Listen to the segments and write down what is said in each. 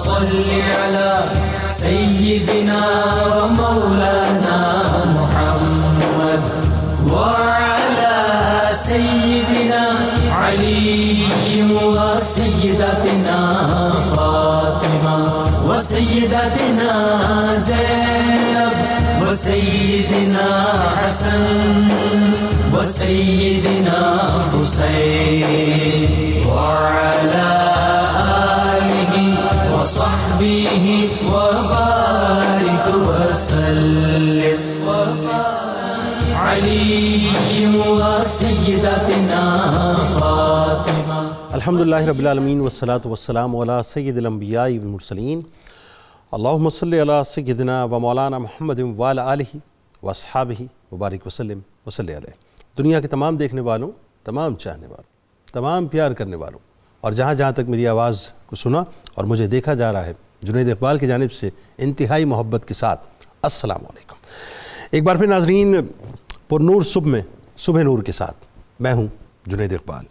صل على سيدنا ومولانا محمد وعلى سيدنا علي وسيدتنا فاطمة وسيدتنا زينب وسيدنا حسن وسيدنا حسين وعلى آله وصحبه وبارك وسلم علي وسيدتنا فاطمة. الحمدللہ رب العالمین والصلاة والسلام علی سید الانبیاء والمرسلین. اللہم صلی علی سیدنا و مولانا محمد وعلی آلہ واصحابہ وبارک وسلم وصلی علیہ. دنیا کے تمام دیکھنے والوں، تمام چاہنے والوں، تمام پیار کرنے والوں اور جہاں جہاں تک میری آواز کو سنا اور مجھے دیکھا جا رہا ہے، جنید اقبال کی جانب سے انتہائی محبت کے ساتھ السلام علیکم. ایک بار پھر ناظرین، پر نور صبح میں صبح نور کے ساتھ میں ہوں جنید اقبال.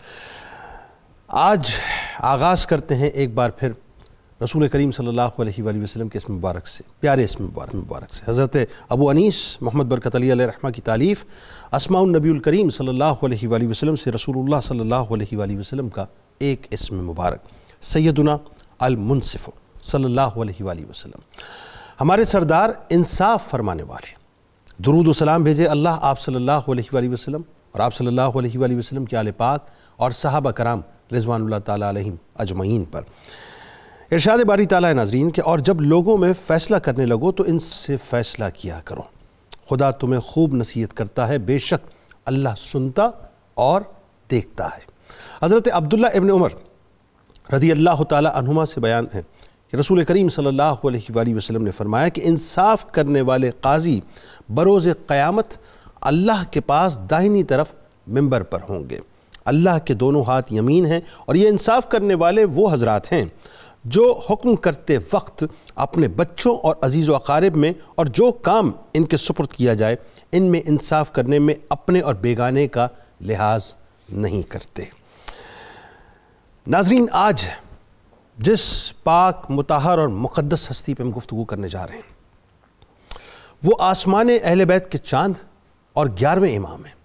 آج آغاز کرتے ہیں ایک بار پھر رسول کریم صلی اللہ علیہ وآلہ وسلم کے اسم مبارک سے، پیارے اسم مبارک سے. حضرت ابو انیس محمد برکت علی علیہ رحمہ کی تالیف اسماء النبی الکریم صلی اللہ علیہ وآلہ وسلم سے رسول اللہ صلی اللہ علیہ وآلہ وسلم کا ایک اسم مبارک سیدنا المنصف صلی اللہ علیہ وآلہ وسلم. ہمارے سردار انصاف فرمانے والے، درود و سلام بھیجے اللہ آپ صلی اللہ علیہ وآلہ وسلم اور آپ صلی اللہ علیہ وآلہ وسلم کے آل پاک اور صحابہ کرام رضوان اللہ تعالیٰ علیہم اجمعین پر. ارشاد باری تعالیٰ ناظرین کہ اور جب لوگوں میں فیصلہ کرنے لگو تو ان سے فیصلہ کیا کرو، خدا تمہیں خوب نصیحت کرتا ہے، بے شک اللہ سنتا اور دیکھتا ہے. حضرت عبداللہ ابن عمر رضی اللہ تعالیٰ عنہما سے بیان ہے کہ رسول کریم صلی اللہ علیہ وآلہ وسلم نے فرمایا کہ انصاف کرنے والے قاضی بروز قیامت اللہ کے پاس داہنی طرف منبر پر ہوں گے، اللہ کے دونوں ہاتھ یمین ہیں، اور یہ انصاف کرنے والے وہ حضرات ہیں جو حکم کرتے وقت اپنے بچوں اور عزیز و اقارب میں اور جو کام ان کے سپرد کیا جائے ان میں انصاف کرنے میں اپنے اور بیگانے کا لحاظ نہیں کرتے. ناظرین، آج جس پاک مطہر اور مقدس ہستی پہ ہم گفتگو کرنے جا رہے ہیں وہ آسمان اہل بیت کے چاند اور 11ویں امام ہیں.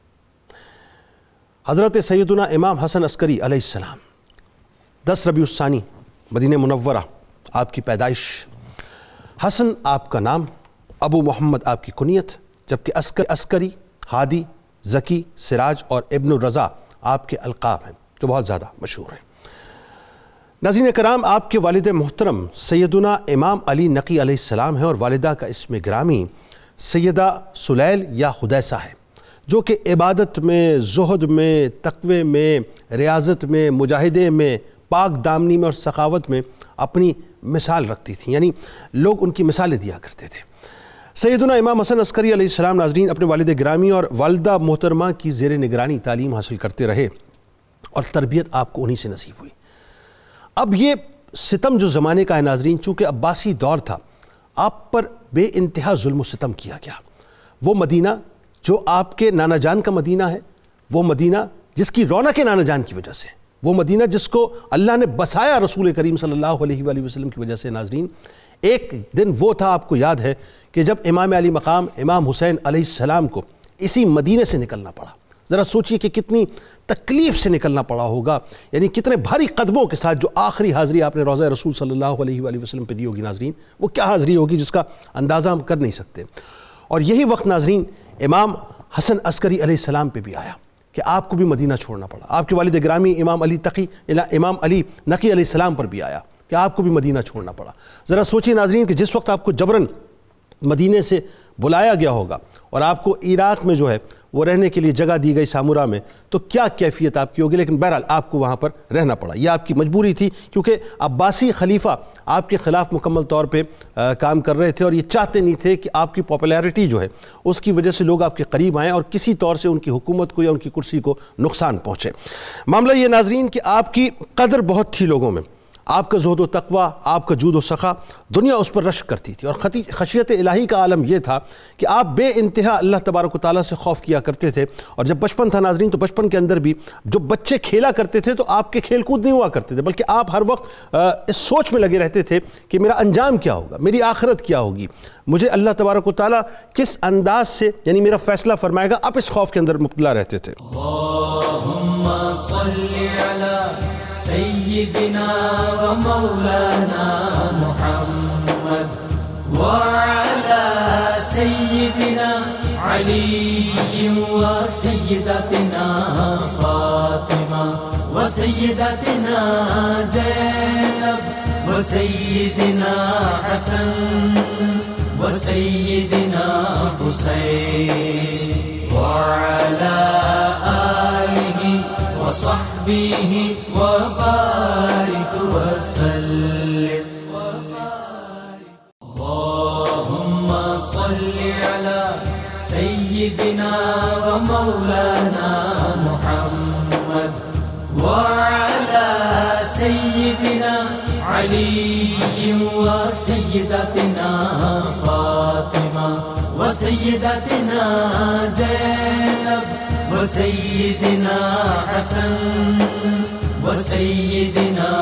حضرت سیدنا امام حسن عسکری علیہ السلام، 10 ربیع الثانی مدینہ منورہ آپ کی پیدائش. حسن آپ کا نام، ابو محمد آپ کی کنیت، جبکہ عسکری، ہادی، ذکی، سراج اور ابن الرضا آپ کے القاب ہیں جو بہت زیادہ مشہور ہیں. ناظرین کرام، آپ کے والد محترم سیدنا امام علی نقی علیہ السلام ہیں اور والدہ کا اسم گرامی سیدہ سلیل یا خدیسہ ہے، جو کہ عبادت میں، زہد میں، تقوی میں، ریاضت میں، مجاہدے میں، پاک دامنی میں اور سخاوت میں اپنی مثال رکھتی تھیں، یعنی لوگ ان کی مثالیں دیا کرتے تھے. سیدنا امام حسن عسکری علیہ السلام ناظرین اپنے والد گرامی اور والدہ محترمہ کی زیر نگرانی تعلیم حاصل کرتے رہے اور تربیت آپ کو انہی سے نصیب ہوئی. اب یہ ستم جو زمانے کا ہے ناظرین، چونکہ عباسی دور تھا، آپ پر بے انتہا ظلم و ستم کیا گیا. وہ مدینہ جو آپ کے نانا جان کا مدینہ ہے، وہ مدینہ جس کی رونق نانا جان کی وجہ سے، وہ مدینہ جس کو اللہ نے بسایا رسول کریم صلی اللہ علیہ وآلہ وسلم کی وجہ سے ناظرین، ایک دن وہ تھا، آپ کو یاد ہے، کہ جب امام علی مقام امام حسین علیہ السلام کو اسی مدینہ سے نکلنا پڑا. ذرا سوچئے کہ کتنی تکلیف سے نکلنا پڑا ہوگا، یعنی کتنے بھاری قدموں کے ساتھ جو آخری حاضری آپ نے روضہ رسول صلی اللہ علیہ وآلہ وسلم پہ دی ہوگی ناظرین، وہ کیا حاضری ہوگی جس کا اندازہ ہم کر نہیں سکتے. اور یہی وقت ناظرین امام حسن عسکری علیہ السلام پہ بھی آیا کہ آپ کو بھی مدینہ چھوڑنا پڑا. آپ کے والد گرامی امام علی نقی علیہ السلام پر بھی آیا کہ آپ کو بھی مدینہ چھوڑنا پڑا. ذرا سوچیے ناظرین کہ جس وقت آپ کو جبراً مدینے سے بلایا گیا ہوگا اور آپ کو عراق میں جو ہے وہ رہنے کے لیے جگہ دی گئی سامورا میں، تو کیا کیفیت آپ کی ہوگی. لیکن بہرحال آپ کو وہاں پر رہنا پڑا، یہ آپ کی مجبوری تھی، کیونکہ عباسی خلیفہ آپ کے خلاف مکمل طور پہ کام کر رہے تھے اور یہ چاہتے نہیں تھے کہ آپ کی پاپولیرٹی جو ہے اس کی وجہ سے لوگ آپ کے قریب آئیں اور کسی طور سے ان کی حکومت کو یا ان کی کرسی کو نقصان پہنچے. معاملہ یہ ناظرین کہ آپ کی قدر بہت تھی لوگوں میں، آپ کا زہد و تقوی، آپ کا جود و سخا، دنیا اس پر رشک کرتی تھی. اور خشیت الہی کا عالم یہ تھا کہ آپ بے انتہا اللہ تبارک و تعالیٰ سے خوف کیا کرتے تھے. اور جب بچپن تھا ناظرین، تو بچپن کے اندر بھی جو بچے کھیلا کرتے تھے تو آپ کے کھیل کود نہیں ہوا کرتے تھے، بلکہ آپ ہر وقت اس سوچ میں لگے رہتے تھے کہ میرا انجام کیا ہوگا، میری آخرت کیا ہوگی، مجھے اللہ تبارک و تعالیٰ کس انداز سے یعنی میرا فیصلہ فرمائے گا. آپ اس خوف کے اندر مبتلا رہتے تھے. اللہم صلی علی سیدنا و مولانا محمد وعلی سیدنا علی و سیدتنا فاطمہ و سیدتنا زینب و سیدنا حسن و سیدنا حسین وعلى آله وصحبه وبارك وسلم. اللهم صل على سيدنا ومولانا محمد وعلى سيدنا علي وسيدتنا فاطمة وسيدتنا زينب وسيدنا حسن وسيدنا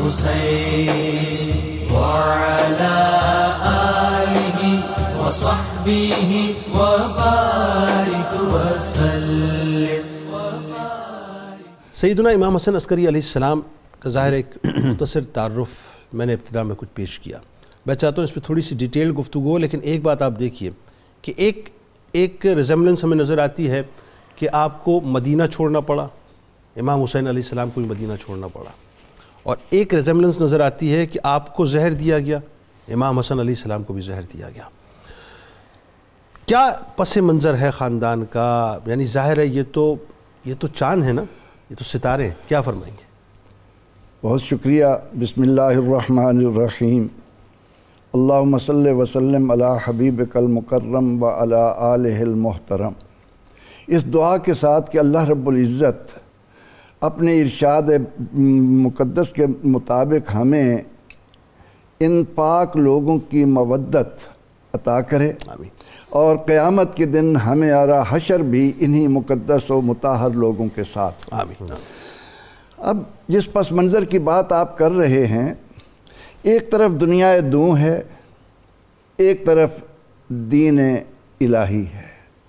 حسين وعلى آله وصحبه وبارك وسلم. سیدنا امام حسن عسکری علیہ السلام کا ظاہر ایک مختصر تعارف میں نے ابتدا میں کچھ پیش کیا. میں چاہتا ہوں اس پہ تھوڑی سی ڈیٹیل گفتگو ہو، لیکن ایک بات آپ دیکھیے کہ ایک ریزمبلنس ہمیں نظر آتی ہے کہ آپ کو مدینہ چھوڑنا پڑا، امام حسین علیہ السلام کو بھی مدینہ چھوڑنا پڑا. اور ایک ریزمبلنس نظر آتی ہے کہ آپ کو زہر دیا گیا، امام حسن علیہ السلام کو بھی زہر دیا گیا. کیا پس منظر ہے خاندان کا؟ یعنی ظاہر ہے یہ تو چاند ہے نا، یہ تو ستارے ہیں. کیا فرمائیں گے؟ بہت شکریہ. بسم اللہ الرحمن الرحیم. اللہم صلی وسلم علی حبیبک المکرم و علی آلہ المحترم. اس دعا کے ساتھ کہ اللہ رب العزت اپنے ارشاد مقدس کے مطابق ہمیں ان پاک لوگوں کی مودت عطا کرے، آمین. اور قیامت کے دن ہمیں آرا حشر بھی انہی مقدس و مطہر لوگوں کے ساتھ. آمین. اب جس پس منظر کی بات آپ کر رہے ہیں، ایک طرف دنیا دوں ہے، ایک طرف دین الہی ہے.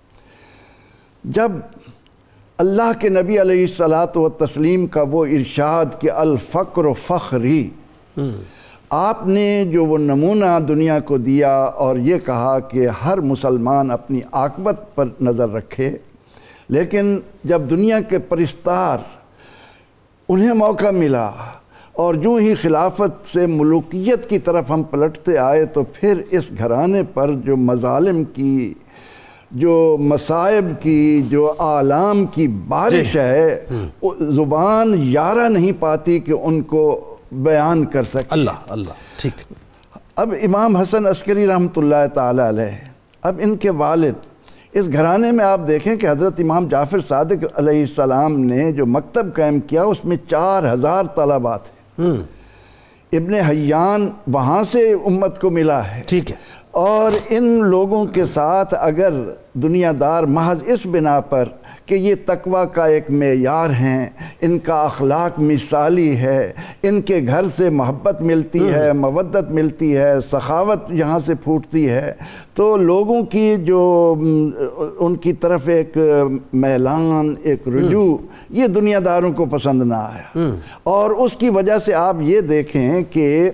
جب اللہ کے نبی علیہ الصلاۃ والتسلیم کا وہ ارشاد کہ الفقر فخری، آپ نے جو وہ نمونہ دنیا کو دیا اور یہ کہا کہ ہر مسلمان اپنی عاقبت پر نظر رکھے، لیکن جب دنیا کے پرستار انہیں موقع ملا اور جو ہی خلافت سے ملوکیت کی طرف ہم پلٹتے آئے، تو پھر اس گھرانے پر جو مظالم کی، جو مصائب کی، جو آلام کی بارش ہے، زبان یارہ نہیں پاتی کہ ان کو بیان کر سکے. اللہ ٹھیک. اب امام حسن عسکری رحمۃ اللہ تعالی علیہ، اب ان کے والد، اس گھرانے میں آپ دیکھیں کہ حضرت امام جعفر صادق علیہ السلام نے جو مکتب قائم کیا اس میں 4000 طلباء تھے. ابن حیان وہاں سے امت کو ملا ہے. ٹھیک ہے. اور ان لوگوں کے ساتھ اگر دنیا دار محض اس بنا پر کہ یہ تقوی کا ایک معیار ہیں، ان کا اخلاق مثالی ہے، ان کے گھر سے محبت ملتی ہے، مودت ملتی ہے، سخاوت یہاں سے پھوٹتی ہے، تو لوگوں کی جو ان کی طرف ایک میلان، ایک رجوع، یہ دنیا داروں کو پسند نہ آیا. اور اس کی وجہ سے آپ یہ دیکھیں کہ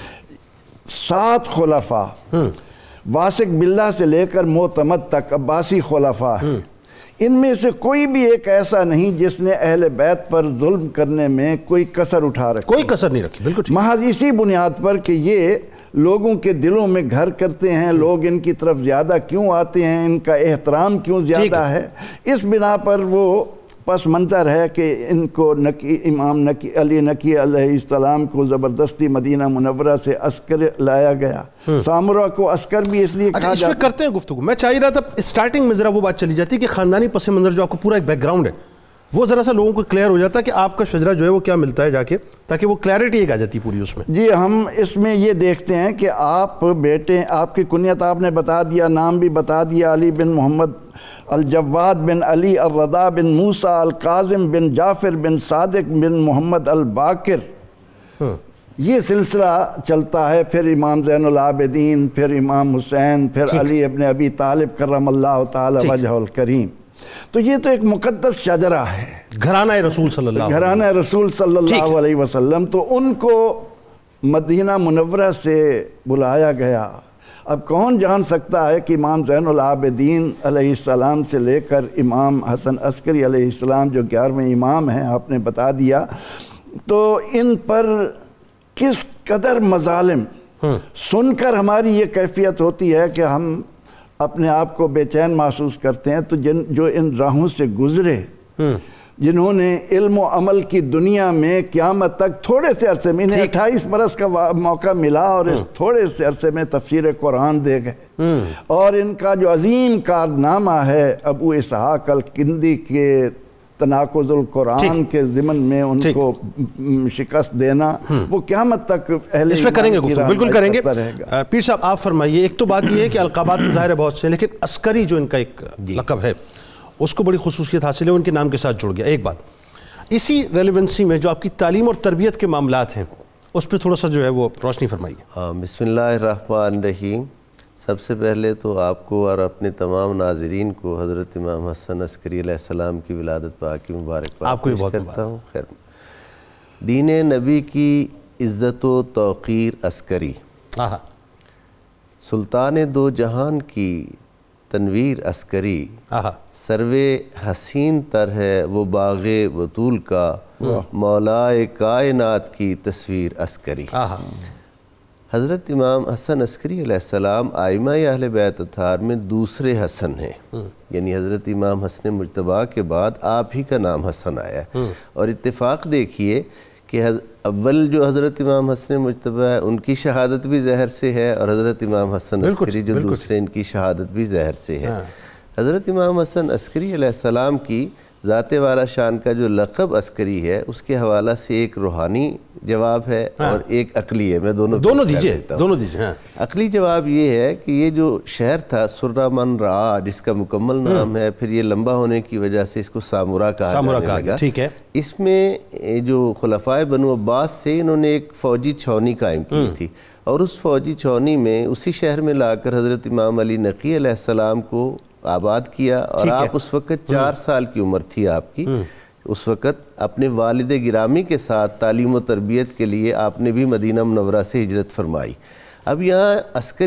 7 خلفاء واسق باللہ سے لے کر معتمد تک عباسی خلفاء ہیں. ان میں سے کوئی بھی ایک ایسا نہیں جس نے اہل بیت پر ظلم کرنے میں کوئی کسر اٹھا رکھی، کوئی کسر نہیں رکھی. بالکل. محض اسی بنیاد پر کہ یہ لوگوں کے دلوں میں گھر کرتے ہیں، لوگ ان کی طرف زیادہ کیوں آتے ہیں، ان کا احترام کیوں زیادہ ہے، اس بنا پر وہ پس منظر ہے کہ ان کو امام علی نقی علیہ السلام کو زبردستی مدینہ منورہ سے عسکر لایا گیا. سامرہ کو عسکر بھی اس لیے کہا اس میں کرتے ہیں گفتگو. میں چاہیے رہا تھا اسٹارٹنگ میں ذرا وہ بات چلی جاتی کہ خاندانی پس منظر جو آپ کو پورا ایک بیک گراؤنڈ ہے وہ ذرا سا لوگوں کو کلیئر ہو جاتا ہے کہ آپ کا شجرہ جو ہے وہ کیا ملتا ہے جا کے, تاکہ وہ کلیئرٹی ایک آ جاتی پوری اس میں. جی ہم اس میں یہ دیکھتے ہیں کہ آپ بیٹے, آپ کی کنیت آپ نے بتا دیا, نام بھی بتا دیا, علی بن محمد الجواد بن علی الرضا بن موسیٰ القاظم بن جعفر بن صادق بن محمد الباقر. یہ سلسلہ چلتا ہے. پھر امام زین العابدین, پھر امام حسین, پھر علی ابن ابی طالب کرم اللہ تعالی وجہ الکریم. تو یہ تو ایک مقدس شجرہ ہے, گھرانہ رسول صلی اللہ علیہ گھرانہ رسول صلی اللہ علیہ وسلم. تو ان کو مدینہ منورہ سے بلایا گیا. اب کون جان سکتا ہے کہ امام زین العابدین علیہ السلام سے لے کر امام حسن عسکری علیہ السلام جو 11ویں امام ہیں, آپ نے بتا دیا, تو ان پر کس قدر مظالم سن کر ہماری یہ کیفیت ہوتی ہے کہ ہم اپنے آپ کو بے چین محسوس کرتے ہیں. تو جو ان راہوں سے گزرے, جنہوں نے علم و عمل کی دنیا میں قیامت تک تھوڑے سے عرصے میں, انہیں 28 برس کا موقع ملا اور اس تھوڑے سے عرصے میں تفسیر قرآن دے گئے. اور ان کا جو عظیم کارنامہ ہے ابو اسحاق الکندی کے تناقض القرآن کے ضمن میں ان کو شکست دینا, وہ قیامت تک اہل اس میں کریں گے گفتگو, بالکل کریں گے. پیر صاحب آپ فرمائیے, ایک تو بات یہ ہے کہ القابات ظاہر ہے بہت سے, لیکن عسکری جو ان کا ایک لقب ہے اس کو بڑی خصوصیت حاصل ہے, ان کے نام کے ساتھ جڑ گیا. ایک بات اسی ریلیونسی میں جو آپ کی تعلیم اور تربیت کے معاملات ہیں اس پہ تھوڑا سا جو ہے وہ روشنی فرمائیے. بسم اللہ الرحمن الرحیم. سب سے پہلے تو آپ کو اور اپنے تمام ناظرین کو حضرت امام حسن عسکری علیہ السلام کی ولادت پاک کی مبارکباد پیش کرتا ہوں. خیر, دین نبی کی عزت و توقیر عسکری, سلطان دو جہان کی تنویر عسکری, سروے حسین تر ہے وہ باغ بطول کا, مولائے کائنات کی تصویر عسکری. حضرت امام حسن عسکری علیہ السلام آئمہ اہل بیت اطہار میں دوسرے حسن ہیں, یعنی حضرت امام حسن مجتبیٰ کے بعد آپ ہی کا نام حسن آیا ہے. اور اتفاق دیکھیے کہ اول جو حضرت امام حسن مجتبیٰ ہے ان کی شہادت بھی زہر سے ہے, اور حضرت امام حسن عسکری جو دوسرے ان کی شہادت بھی زہر سے ہے. حضرت امام حسن عسکری علیہ السلام کی ذات والا شان کا جو لقب عسکری ہے اس کے حوالہ سے ایک روحانی جواب ہے اور ایک عقلی ہے. میں دونوں دیجئے. عقلی جواب یہ ہے کہ یہ جو شہر تھا سرہ من رعا, جس کا مکمل نام ہے, پھر یہ لمبا ہونے کی وجہ سے اس کو سامورا کہا جانے لگا. اس میں جو خلفائے بنو عباس سے انہوں نے ایک فوجی چھاونی قائم کی تھی, اور اس فوجی چھاونی میں اسی شہر میں لا کر حضرت امام علی نقی علیہ السلام کو آباد کیا. اور آپ اس وقت 4 سال کی عمر تھی آپ کی. اس وقت اپنے والد گرامی کے ساتھ تعلیم و تربیت کے لیے آپ نے بھی مدینہ منورہ سے ہجرت فرمائی. اب یہاں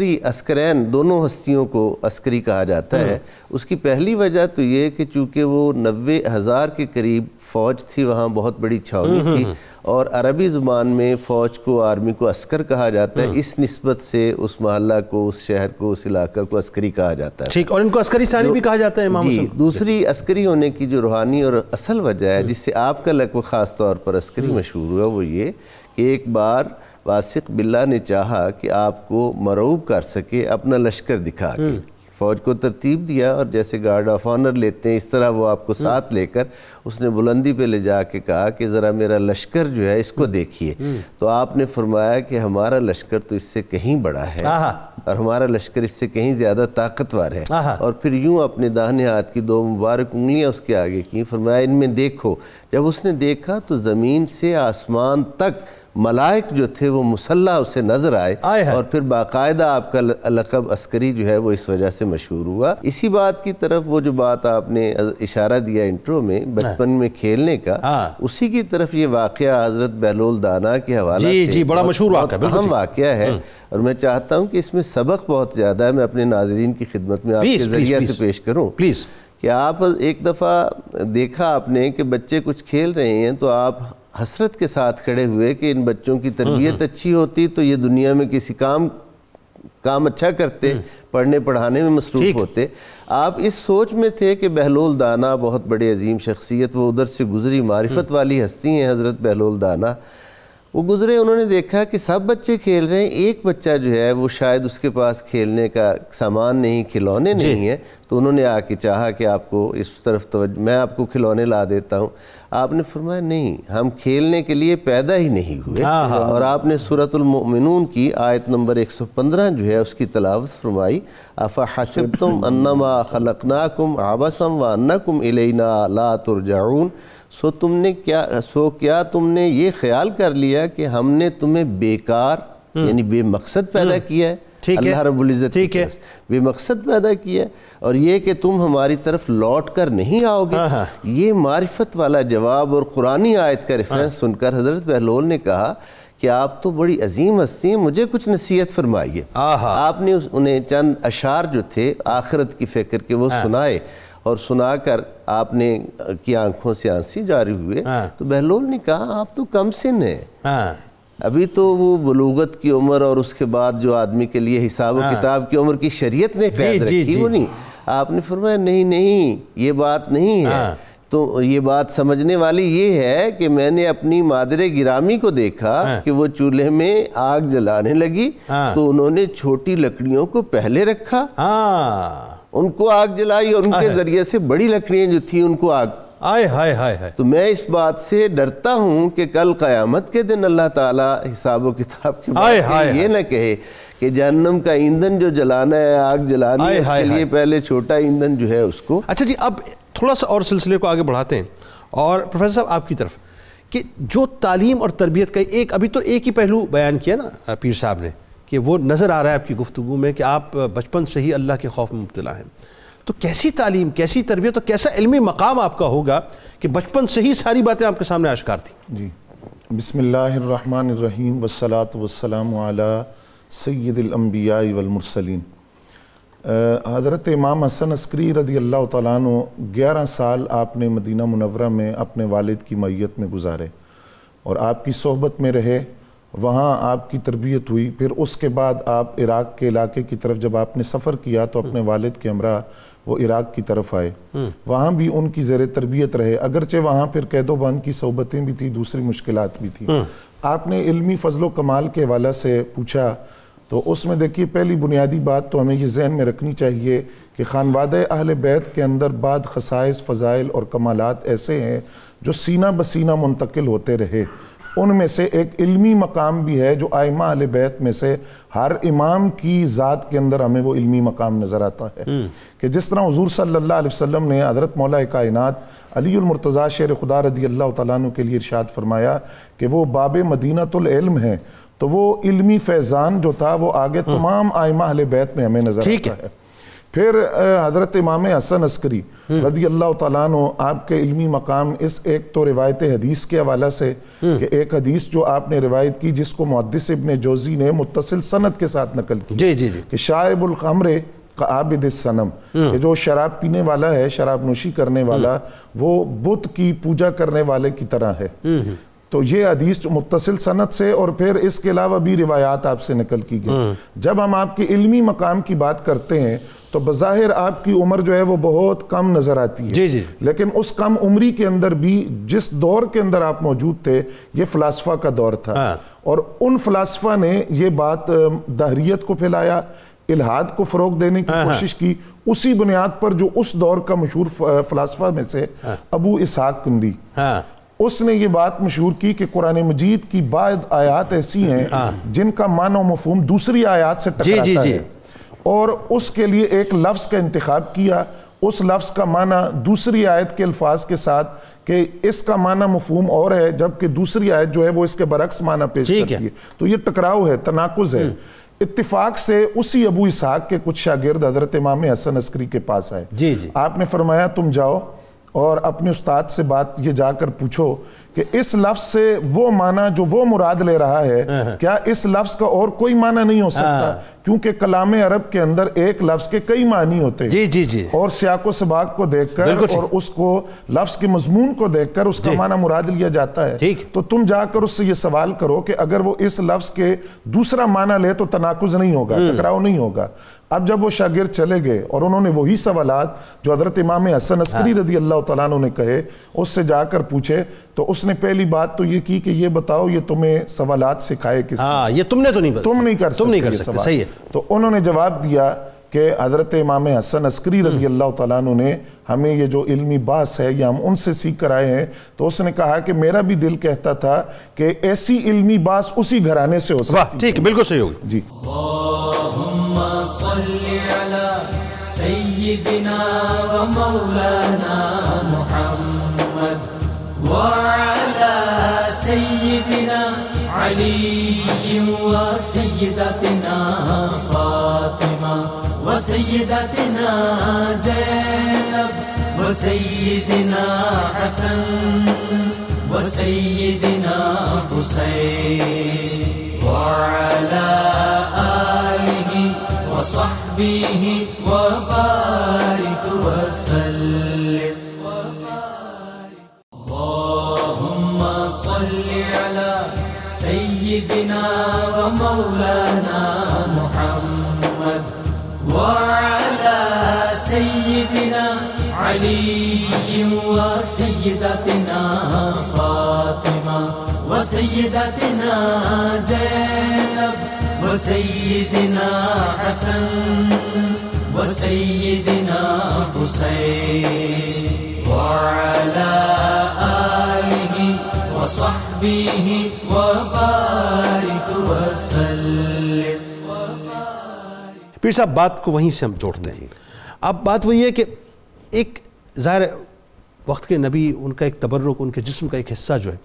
عسکرین دونوں ہستیوں کو عسکری کہا جاتا ہے. اس کی پہلی وجہ تو یہ کہ چونکہ وہ 90,000 کے قریب فوج تھی, وہاں بہت بڑی چھاونی تھی, اور عربی زبان میں فوج کو, آرمی کو عسکر کہا جاتا ہے. اس نسبت سے اس محلہ کو, اس شہر کو, اس علاقہ کو عسکری کہا جاتا ہے. ٹھیک, اور ان کو عسکری ثانی بھی کہا جاتا ہے امام حسن. دوسری عسکری ہونے کی جو روحانی اور اصل وجہ ہے جس سے آپ کا لقب خاص طور پر عسکری مشہور ہوا, وہ یہ کہ ایک بار واسق باللہ نے چاہا کہ آپ کو مرعوب کر سکے اپنا لشکر دکھا کے. فوج کو ترتیب دیا, اور جیسے گارڈ آف آنر لیتے ہیں اس طرح وہ آپ کو ساتھ لے کر اس نے بلندی پہ لے جا کے کہا کہ ذرا میرا لشکر جو ہے اس کو دیکھیے. تو آپ نے فرمایا کہ ہمارا لشکر تو اس سے کہیں بڑا ہے, اور ہمارا لشکر اس سے کہیں زیادہ طاقتور ہے. اور پھر یوں اپنے داہنے ہاتھ کی 2 مبارک انگلیاں اس کے آگے کی, فرمایا ان میں دیکھو. جب اس نے دیکھا تو زمین سے آسمان تک ملائک جو تھے وہ مسلح اسے نظر آئے, اور پھر باقاعدہ آپ کا لقب عسکری جو ہے وہ اس وجہ سے مشہور ہوا. اسی بات کی طرف وہ جو بات آپ نے اشارہ دیا انٹرو میں بچپن میں کھیلنے کا, اسی کی طرف یہ واقعہ حضرت بہلول دانا کے حوالہ سے بڑا مشہور واقعہ, اہم واقعہ ہے. اور میں چاہتا ہوں کہ اس میں سبق بہت زیادہ ہے. میں اپنے ناظرین کی خدمت میں آپ کے ذریعہ سے پیش کروں کہ آپ ایک دفعہ دیکھا آپ نے کہ بچے کچھ کھیل رہے ہیں, تو آپ حسرت کے ساتھ کھڑے ہوئے کہ ان بچوں کی تربیت اچھی ہوتی تو یہ دنیا میں کسی کام اچھا کرتے, پڑھنے پڑھانے میں مصروف ہوتے. آپ اس سوچ میں تھے کہ بہلول دانا بہت بڑے عظیم شخصیت, وہ ادھر سے گزری معرفت والی ہستی ہیں حضرت بہلول دانا. وہ گزرے، انہوں نے دیکھا کہ سب بچے کھیل رہے ہیں، ایک بچہ جو ہے وہ شاید اس کے پاس کھیلنے کا سامان نہیں، کھلونے نہیں ہیں، تو انہوں نے آ کے چاہا کہ آپ کو اس طرف توجہ، میں آپ کو کھلونے لا دیتا ہوں۔ آپ نے فرمایا نہیں، ہم کھیلنے کے لیے پیدا ہی نہیں ہوئے، اور آپ نے سورۃ المؤمنون کی آیت نمبر 115 جو ہے اس کی تلاوت فرمائی، افحسبتم انما خلقناکم عبثا وانکم الینا لا ترجعون، کیا تم نے یہ خیال کر لیا کہ ہم نے تمہیں بیکار یعنی بے مقصد پیدا کیا ہے؟ اللہ رب العزت بے مقصد پیدا کیا ہے، اور یہ کہ تم ہماری طرف لوٹ کر نہیں آؤ گے۔ یہ معرفت والا جواب اور قرآنی آیت کا ریفرنس سن کر حضرت بہلول نے کہا کہ آپ تو بڑی عظیم ہستی ہیں، مجھے کچھ نصیحت فرمائیے۔ آپ نے انہیں چند اشعار جو تھے آخرت کی فکر کے وہ سنائے، اور سنا کر آپ نے کی آنکھوں سے آنسی جاری ہوئے، تو بہلول نے کہا آپ تو کم سن ہیں، ابھی تو وہ بلوغت کی عمر اور اس کے بعد جو آدمی کے لیے حساب و کتاب کی عمر کی شریعت نے قید رکھی وہ نہیں۔ آپ نے فرمایا نہیں یہ بات نہیں ہے، تو یہ بات سمجھنے والی یہ ہے کہ میں نے اپنی مادر گرامی کو دیکھا کہ وہ چولہے میں آگ جلانے لگی، تو انہوں نے چھوٹی لکڑیوں کو پہلے رکھا، ان کو آگ جلائی، اور ان کے ذریعے سے بڑی لکڑیاں جو تھیں ان کو آگ۔ تو میں اس بات سے ڈرتا ہوں کہ کل قیامت کے دن اللہ تعالیٰ حساب و کتاب کے بعد یہ نہ کہے کہ جہنم کا ایندھن جو جلانا ہے، آگ جلانی ہے، اس کے لیے پہلے چھوٹا ایندھن جو ہے اس کو۔ اچھا جی، اب تھوڑا سا اور سلسلے کو آگے بڑھاتے ہیں، اور پروفیسر صاحب آپ کی طرف کہ جو تعلیم اور تربیت کا ابھی تو ایک ہی پہلو بیان کیا نا پیر صاحب نے، کہ وہ نظر آ رہا ہے آپ کی گفتگو میں کہ آپ بچپن سے ہی اللہ کے خوف میں مبتلا ہیں، تو کیسی تعلیم، کیسی تربیت اور کیسا علمی مقام آپ کا ہوگا کہ بچپن سے ہی ساری باتیں آپ کے سامنے آشکار تھیں؟ جی، بسم اللہ الرحمن الرحیم، والصلاة والسلام علی سید الانبیاء والمرسلین۔ حضرت امام حسن عسکری رضی اللہ تعالیٰ عنہ 11 سال آپ نے مدینہ منورہ میں اپنے والد کی معیت میں گزارے، اور آپ کی صحبت میں رہے، وہاں آپ کی تربیت ہوئی۔ پھر اس کے بعد آپ عراق کے علاقے کی طرف جب آپ نے سفر کیا تو اپنے والد کے ہمراہ وہ عراق کی طرف آئے، وہاں بھی ان کی زیر تربیت رہے، اگرچہ وہاں پھر قید و بند کی صحبتیں بھی تھیں، دوسری مشکلات بھی تھیں۔ آپ نے علمی فضل و کمال کے حوالے سے پوچھا، تو اس میں دیکھیے پہلی بنیادی بات تو ہمیں یہ ذہن میں رکھنی چاہیے کہ خانوادہ اہل بیت کے اندر بعض خصائص، فضائل اور کمالات ایسے ہیں جو سینہ بسینہ منتقل ہوتے رہے۔ ان میں سے ایک علمی مقام بھی ہے جو ائمہ اہل بیت میں سے ہر امام کی ذات کے اندر ہمیں وہ علمی مقام نظر آتا ہے، کہ جس طرح حضور صلی اللہ علیہ وسلم نے حضرت مولا کائنات علی المرتضیٰ شیر خدا رضی اللہ تعالیٰ عنہ کے لیے ارشاد فرمایا کہ وہ باب مدینۃ العلم ہیں، تو وہ علمی فیضان جو تھا وہ آگے تمام ائمہ اہل بیت میں ہمیں نظر آتا ہے۔ پھر حضرت امام حسن عسکری رضی اللہ تعالیٰ عنہ آپ کے علمی مقام اس ایک تو روایت حدیث کے حوالہ سے کہ ایک حدیث جو آپ نے روایت کی جس کو محدث ابن جوزی نے متصل سند کے ساتھ نقل کی کہ شارب الخمر کعابد الصنم، کہ جو شراب پینے والا ہے، شراب نوشی کرنے والا، وہ بت کی پوجا کرنے والے کی طرح ہے۔ تو یہ حدیث متصل سند سے، اور پھر اس کے علاوہ بھی روایات آپ سے نقل کی گئی۔ جب ہم آپ کے علمی مقام کی بات کرتے ہیں تو بظاہر آپ کی عمر جو ہے وہ بہت کم نظر آتی ہے، لیکن اس کم عمری کے اندر بھی جس دور کے اندر آپ موجود تھے یہ فلاسفہ کا دور تھا، اور ان فلاسفہ نے یہ بات دہریت کو پھیلایا، الہاد کو فروغ دینے کی کوشش کی۔ اسی بنیاد پر جو اس دور کا مشہور فلاسفہ میں سے ابو اسحاق کندی، اس نے یہ بات مشہور کی کہ قرآن مجید کی بعض آیات ایسی ہیں جن کا معنی و مفہوم دوسری آیات سے ٹکراتا ہے، اور اس کے لیے ایک لفظ کا انتخاب کیا، اس لفظ کا معنی دوسری آیت کے الفاظ کے ساتھ کہ اس کا معنی مفہوم اور ہے، جبکہ دوسری آیت جو ہے وہ اس کے برعکس معنی پیش کرتی ہے۔ تو یہ ٹکراؤ ہے، تناقض ہے۔ اتفاق سے اسی ابو اسحاق کے کچھ شاگرد حضرت امام حسن عسکری کے پاس آئے، آپ نے فرمایا تم جاؤ اور اپنے استاد سے بات یہ جا کر پوچھو کہ اس لفظ سے وہ معنی جو وہ مراد لے رہا ہے، کیا اس لفظ کا اور کوئی معنی نہیں ہو سکتا؟ کیونکہ کلام عرب کے اندر ایک لفظ کے کئی معنی ہوتے ہیں، اور سیاق و سباق کو دیکھ کر اور اس کو لفظ کے مضمون کو دیکھ کر اس کا معنی مراد لیا جاتا ہے۔ تو تم جا کر اس سے یہ سوال کرو کہ اگر وہ اس لفظ کے دوسرا معنی لے تو تناقض نہیں ہوگا، ٹکراؤ نہیں ہوگا۔ اب جب وہ شاگرد چلے گئے اور انہوں نے وہی سوالات جو حضرت امام حسن عسکری رضی اللہ تعالیٰ عنہ نے کہے اس سے جا کر پوچھے، تو اس نے پہلی بات تو یہ کی کہ یہ بتاؤ یہ تمہیں سوالات سکھائے کس نے؟ یہ تم نے تو نہیں تم نہیں کر سکتے، صحیح ہے۔ تو انہوں نے جواب دیا کہ حضرت امام حسن عسکری رضی اللہ تعالیٰ عنہ نے ہمیں یہ جو علمی باس ہے یہ ہم ان سے سیکھ کر آئے ہیں، تو اس نے کہا کہ میرا بھی دل کہتا تھا کہ ایسی علمی باس اسی گھرانے سے ہو سکتی۔ ٹھیک، بالکل صحیح ہوگی جی۔ اللہم صلی علی سیدنا و مولانا محمد وعلى سيدنا علي وسيدتنا فاطمة وسيدتنا زينب وسيدنا حسن وسيدنا حسين وعلى آله وصحبه وبارك وسلم اللهم صل على سيدنا ومولانا محمد وعلى سيدنا علي وسيدتنا فاطمة وسيدتنا زينب وسيدنا حسن وسيدنا حسين وعلى آله وصحبه وبارك وسلم۔ پیر صاحب بات کو وہیں سے ہم جوڑتے ہیں۔ اب بات وہی ہے کہ ایک ظاہر وقت کے نبی، ان کا ایک تبرک، ان کے جسم کا ایک حصہ جو ہے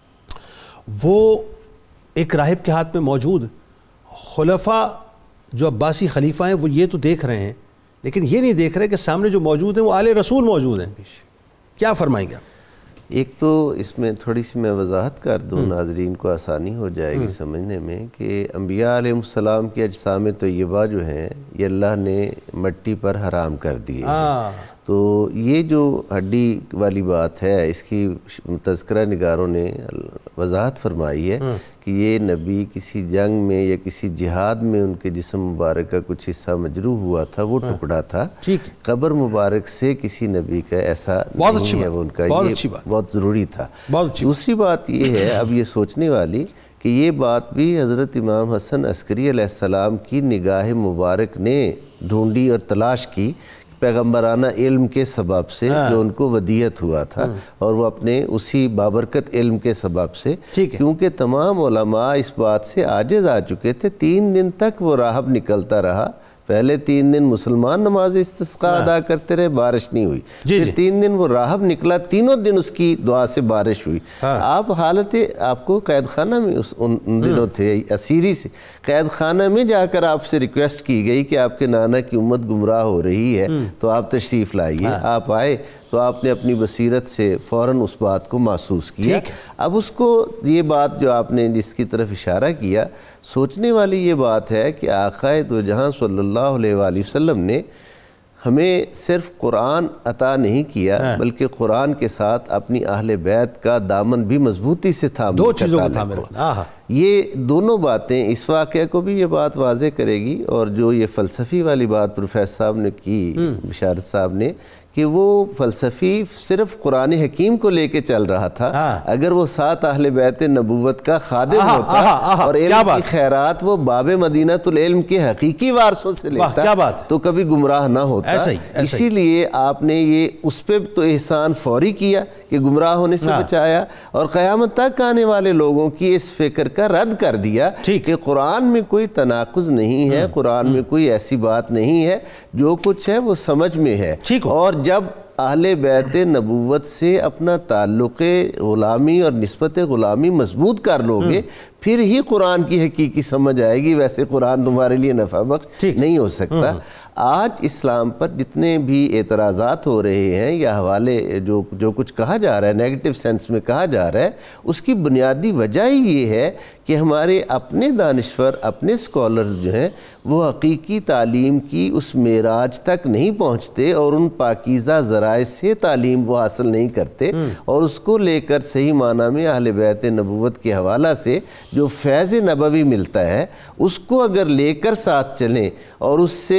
وہ ایک راہب کے ہاتھ میں موجود، خلفاء جو عباسی خلیفہ ہیں وہ یہ تو دیکھ رہے ہیں لیکن یہ نہیں دیکھ رہے کہ سامنے جو موجود ہیں وہ آل رسول موجود ہیں۔ کیا فرمائیں گے؟ ایک تو اس میں تھوڑی سی میں وضاحت کر دوں، ناظرین کو آسانی ہو جائے گی سمجھنے میں، کہ انبیاء علیہ السلام کی اجسام طیبہ جو ہیں یہ اللہ نے مٹی پر حرام کر دیے، تو یہ جو ہڈی والی بات ہے اس کی تذکرہ نگاروں نے وضاحت فرمائی ہے کہ یہ نبی کسی جنگ میں یا کسی جہاد میں ان کے جسم مبارک کا کچھ حصہ مجروح ہوا تھا، وہ ٹکڑا تھا، قبر مبارک سے کسی نبی کا ایسا نہیں ہے، وہ ان کا یہ بہت ضروری تھا۔ دوسری بات یہ ہے اب یہ سوچنے والی کہ یہ بات بھی حضرت امام حسن عسکری علیہ السلام کی نگاہ مبارک نے ڈھونڈی اور تلاش کی پیغمبرانہ علم کے سبب سے جو ان کو ودیعت ہوا تھا، اور وہ اپنے اسی بابرکت علم کے سبب سے، کیونکہ تمام علماء اس بات سے عاجز آ چکے تھے۔ 3 دن تک وہ راہب نکلتا رہا، پہلے 3 دن مسلمان نماز استسقاء ادا کرتے رہے، بارش نہیں ہوئی، پھر 3 دن وہ راہب نکلا، تینوں دن اس کی دعا سے بارش ہوئی۔ آپ حالت آپ کو قید خانہ میں ان دنوں تھے، اسیری سے قید خانہ میں جا کر آپ سے ریکویسٹ کی گئی کہ آپ کے نانا کی امت گمراہ ہو رہی ہے تو آپ تشریف لائیے۔ آپ آئے تو آپ نے اپنی بصیرت سے فوراً اس بات کو محسوس کیا۔ اب اس کو یہ بات جو آپ نے جس کی طرف اشارہ کیا، سوچنے والی یہ بات ہے کہ آقا دو جہاں صلی اللہ علیہ وآلہ وسلم نے ہمیں صرف قرآن عطا نہیں کیا بلکہ قرآن کے ساتھ اپنی اہل بیت کا دامن بھی مضبوطی سے تھامے۔ 2 چیزوں کو تھامے رکھنا۔ یہ دونوں باتیں اس واقعہ کو بھی یہ بات واضح کرے گی، اور جو یہ فلسفی والی بات پروفیسر صاحب نے کی، بشارت صاحب نے، کہ وہ فلسفی صرف قرآن حکیم کو لے کے چل رہا تھا، اگر وہ 7 اہل بیت نبوت کا خادم ہوتا اور علم کی خیرات وہ باب مدینۃ العلم کے حقیقی وارثوں سے لیتا تو کبھی گمراہ نہ ہوتا۔ اسی لیے آپ نے یہ اس پہ تو احسان فوری کیا کہ گمراہ ہونے سے بچایا، اور قیامت تک آنے والے لوگوں کی اس فکر کا رد کر دیا کہ قرآن میں کوئی تناقض نہیں ہے، قرآن میں کوئی ایسی بات نہیں ہے، جو کچھ ہے وہ سمجھ میں ہے۔ اور جب اہل بیت نبوت سے اپنا تعلق غلامی اور نسبت غلامی مضبوط کر لو گے پھر ہی قرآن کی حقیقی سمجھ آئے گی، ویسے قرآن تمہارے لیے نفع بخش نہیں ہو سکتا۔ آج اسلام پر جتنے بھی اعتراضات ہو رہے ہیں یا حوالے جو کچھ کہا جا رہا ہے، نیگیٹو سینس میں کہا جا رہا ہے، اس کی بنیادی وجہ ہی یہ ہے کہ ہمارے اپنے دانشور، اپنے سکولرز جو ہیں وہ حقیقی تعلیم کی اس معراج تک نہیں پہنچتے، اور ان پاکیزہ ذرائع سے تعلیم وہ حاصل نہیں کرتے، اور اس کو لے کر صحیح معنی میں اہل بیت نبوت کے حوالہ سے جو فیض نبوی ملتا ہے اس کو اگر لے کر ساتھ چلیں اور اس سے جو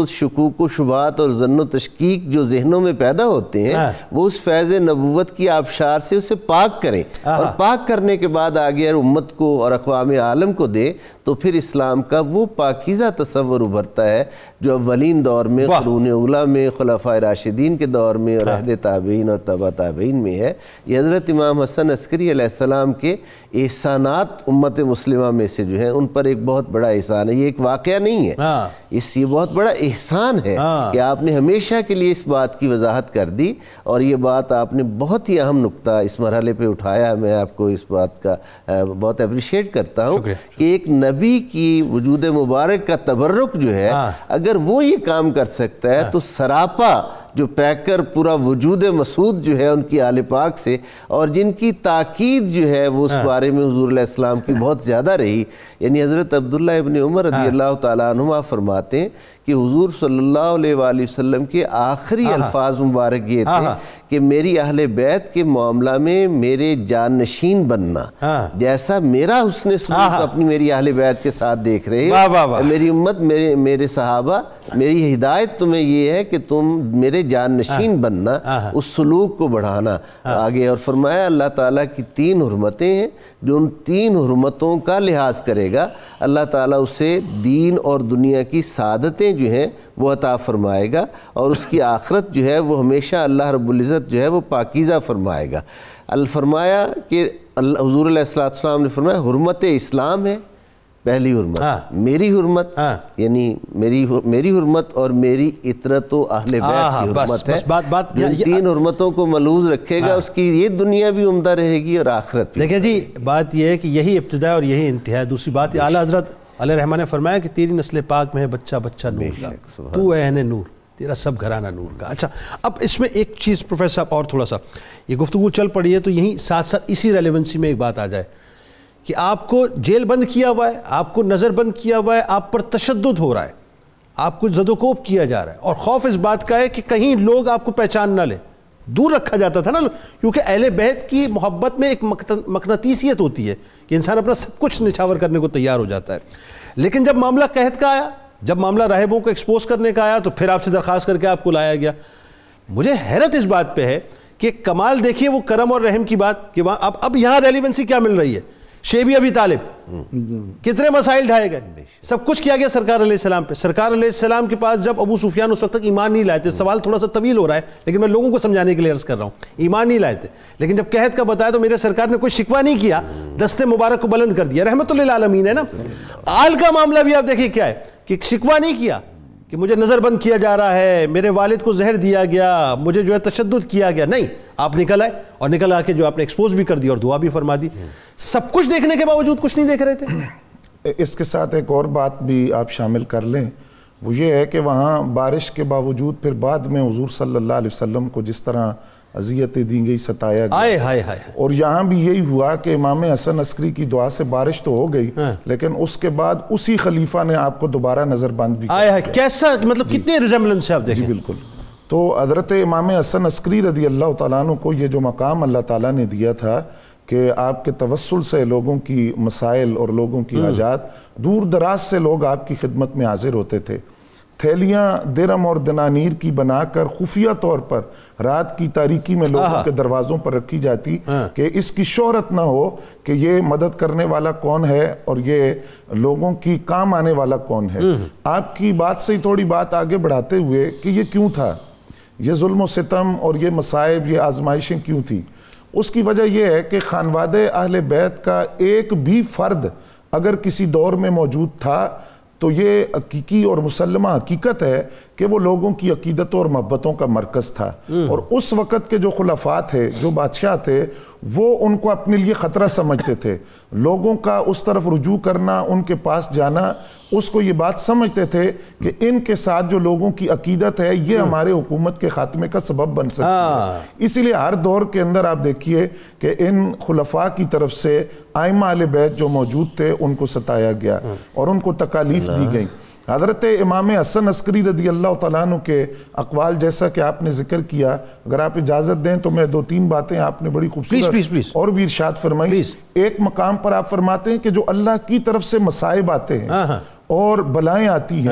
شکوک و شبہات اور ظن و تشکیک جو ذہنوں میں پیدا ہوتے ہیں وہ اس فیض نبوت کی آبشار سے اسے پاک کریں، اور پاک کرنے کے بعد آگے امت کو اور اقوام عالم کو دیں، تو پھر اسلام کا وہ پاکیزہ تصور ابھرتا ہے جو اولین دور میں قرون اولیٰ میں خلفائے راشدین کے دور میں اور عہد تابعین اور تبع تابعین میں ہے۔ یہ حضرت امام حسن عسکری علیہ السلام کے احسانات امت مسلمہ میں سے جو ہیں ان پر ایک بہت بڑا احسان ہے۔ یہ ایک واقعہ نہیں ہے، یہ بہت بڑا احسان ہے کہ آپ نے ہمیشہ کے لیے اس بات کی وضاحت کر دی، اور یہ بات آپ نے بہت ہی اہم نقطہ اس مرحلے پہ اٹھایا۔ میں آپ کو اس بات کا بہت اپریشیٹ کرتا ہوں کہ ایک نبی کی وجود مبارک کا تبرک جو ہے اگر وہ یہ کام کر سکتا ہے تو سراپا جو پیکر پورا وجود مسعود جو ہے ان کی آل پاک سے، اور جن کی تاکید جو ہے وہ اس بارے میں حضور علیہ السلام کی بہت زیادہ رہی، یعنی حضرت عبداللہ ابن عمر رضی اللہ تعالیٰ عنہما فرماتے ہیں کہ حضور صلی اللہ علیہ وآلہ وسلم کے آخری الفاظ مبارک یہ تھے کہ میری اہل بیت کے معاملہ میں میرے جانشین بننا، جیسا میرا حسن سلوک اپنی میری اہل بیت کے ساتھ دیکھ رہے ہیں، میری امت، میرے صحابہ، میری ہدایت تمہیں یہ ہے کہ تم میرے جانشین بننا، اس سلوک کو بڑھانا آگے۔ اور فرمایا اللہ تعالیٰ کی 3 حرمتیں ہیں، جو ان 3 حرمتوں کا لحاظ کرے گا اللہ تعالیٰ اسے دین اور دنیا کی سعادتیں جو ہیں وہ عطا فرمائے گا، اور اس کی آخرت جو ہے وہ ہمیشہ اللہ رب العزت جو ہے وہ پاکیزہ فرمائے گا۔ فرمایا کہ حضور علیہ السلام نے فرمایا حرمت اسلام ہے پہلی حرمت، میری حرمت یعنی میری حرمت اور میری اطرت و اہل بیت کی حرمت ہے۔ ان 3 حرمتوں کو ملحوظ رکھے گا اس کی یہ دنیا بھی عمدہ رہے گی اور آخرت بھی۔ دیکھیں جی، بات یہ ہے کہ یہی ابتدا اور یہی انتہا ہے۔ دوسری بات یہ اعلیٰ حضرت علیہ رحمٰن نے فرمایا کہ تیری نسل پاک میں ہے بچہ بچہ نور کا، تو اے اہل نور، تیرا سب گھرانہ نور کا۔ اچھا، اب اس میں ایک چیز پروفیسر صاحب اور تھوڑا سا یہ گفتگو چل پڑی ہے تو یہیں ساتھ ساتھ اسی ریلیونسی میں ایک بات آ جائے کہ آپ کو جیل بند کیا ہوا ہے، آپ کو نظر بند کیا ہوا ہے، آپ پر تشدد ہو رہا ہے، آپ کو زد و کوب کیا جا رہا ہے، اور خوف اس بات کا ہے کہ کہیں لوگ آپ کو پہچان نہ لیں۔ دور رکھا جاتا تھا نا، کیونکہ اہل بیت کی محبت میں ایک مقناطیسیت ہوتی ہے کہ انسان اپنا سب کچھ نچھاور کرنے کو تیار ہو جاتا ہے۔ لیکن جب معاملہ قحط کا آیا، جب معاملہ راہبوں کو ایکسپوز کرنے کا آیا، تو پھر آپ سے درخواست کر کے آپ کو لایا گیا۔ مجھے حیرت اس بات پہ ہے کہ کمال دیکھیے وہ کرم اور رحم کی بات کہ وہاں اب یہاں ریلیونسی کیا مل رہی ہے۔ شیبی ابی طالب کتنے مسائل ڈھائے گئے، سب کچھ کیا گیا سرکار علیہ السلام پہ۔ سرکار علیہ السلام کے پاس جب ابو سفیان اس وقت تک ایمان نہیں لائے تھے، سوال تھوڑا سا طویل ہو رہا ہے لیکن میں لوگوں کو سمجھانے کے لیے عرض کر رہا ہوں، ایمان نہیں لائے تھے، لیکن جب قحط کا بتایا تو میرے سرکار نے کوئی شکوہ نہیں کیا، دست مبارک کو بلند کر دیا، رحمت للعالمین ہے نا۔ آل کا معاملہ بھی آپ دیکھیں کیا ہے کہ شکوہ نہیں کیا کہ مجھے نظر بند کیا جا رہا ہے، میرے والد کو زہر دیا گیا، مجھے جو ہے تشدد کیا گیا، نہیں، آپ نکل آئے اور نکل آ کے جو آپ نے ایکسپوز بھی کر دیا اور دعا بھی فرما دی۔ سب کچھ دیکھنے کے باوجود کچھ نہیں دیکھ رہے تھے۔ اس کے ساتھ ایک اور بات بھی آپ شامل کر لیں، وہ یہ ہے کہ وہاں بارش کے باوجود پھر بعد میں حضور صلی اللہ علیہ وسلم کو جس طرح اذیتیں دی گئی، ستایا گیا، اور یہاں بھی یہی ہوا کہ امام حسن عسکری کی دعا سے بارش تو ہو گئی لیکن اس کے بعد اسی خلیفہ نے آپ کو دوبارہ نظر بند بھی کیا۔ کیسا مطلب کتنے ریزمبلنس ہے آپ دیکھیں۔ جی بالکل۔ تو حضرت امام حسن عسکری رضی اللہ تعالیٰ عنہ کو یہ جو مقام اللہ تعالیٰ نے دیا تھا کہ آپ کے توسل سے لوگوں کی مسائل اور لوگوں کی حاجات، دور دراز سے لوگ آپ کی خدمت میں حاضر ہوتے تھے، تھیلیاں درم اور دنانیر کی بنا کر خفیہ طور پر رات کی تاریکی میں لوگوں کے دروازوں پر رکھی جاتی کہ اس کی شہرت نہ ہو کہ یہ مدد کرنے والا کون ہے اور یہ لوگوں کی کام آنے والا کون ہے۔ آپ کی بات سے ہی تھوڑی بات آگے بڑھاتے ہوئے کہ یہ کیوں تھا، یہ ظلم و ستم اور یہ مصائب، یہ آزمائشیں کیوں تھی؟ اس کی وجہ یہ ہے کہ خانوادہ اہل بیت کا ایک بھی فرد اگر کسی دور میں موجود تھا تو یہ حقیقی اور مسلمہ حقیقت ہے کہ وہ لوگوں کی عقیدتوں اور محبتوں کا مرکز تھا، اور اس وقت کے جو خلفاء تھے، جو بادشاہ تھے، وہ ان کو اپنے لیے خطرہ سمجھتے تھے۔ لوگوں کا اس طرف رجوع کرنا، ان کے پاس جانا، اس کو یہ بات سمجھتے تھے کہ ان کے ساتھ جو لوگوں کی عقیدت ہے یہ ہمارے حکومت کے خاتمے کا سبب بن سکتی ہے۔ اسی لیے ہر دور کے اندر آپ دیکھیے کہ ان خلفاء کی طرف سے ائمہ اہل بیت جو موجود تھے ان کو ستایا گیا اور ان کو تکالیف دی گئی۔ حضرت امام حسن عسکری رضی اللہ تعالیٰ عنہ کے اقوال جیسا کہ آپ نے ذکر کیا، اگر آپ اجازت دیں تو میں 2-3 باتیں آپ نے بڑی خوبصورت اور بھی ارشاد فرمائی۔ ایک مقام پر آپ فرماتے ہیں کہ جو اللہ کی طرف سے مصائب آتے ہیں اور بلائیں آتی ہیں